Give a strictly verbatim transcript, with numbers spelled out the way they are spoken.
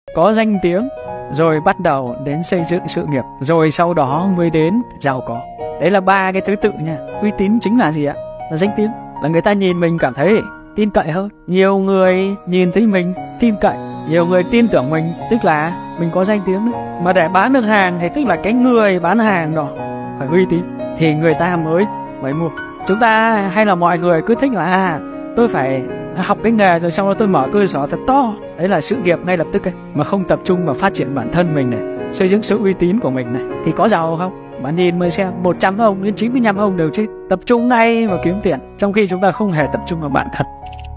có danh tiếng, rồi bắt đầu đến xây dựng sự nghiệp, rồi sau đó mới đến giàu có. Đấy là ba cái thứ tự nha. Uy tín chính là gì ạ? Là danh tiếng, là người ta nhìn mình cảm thấy tin cậy hơn. Nhiều người nhìn thấy mình tin cậy, nhiều người tin tưởng mình, tức là mình có danh tiếng đấy. Mà để bán được hàng thì tức là cái người bán hàng đó phải uy tín thì người ta mới mới mua. Chúng ta hay là mọi người cứ thích là à, tôi phải học cái nghề rồi sau đó tôi mở cơ sở thật to, đấy là sự nghiệp ngay lập tức ấy. Mà không tập trung vào phát triển bản thân mình này, xây dựng sự uy tín của mình này, thì có giàu không? Bạn nhìn mới xem, một trăm ông đến chín mươi lăm ông đều chết tập trung ngay vào kiếm tiền, trong khi chúng ta không hề tập trung vào bản thân.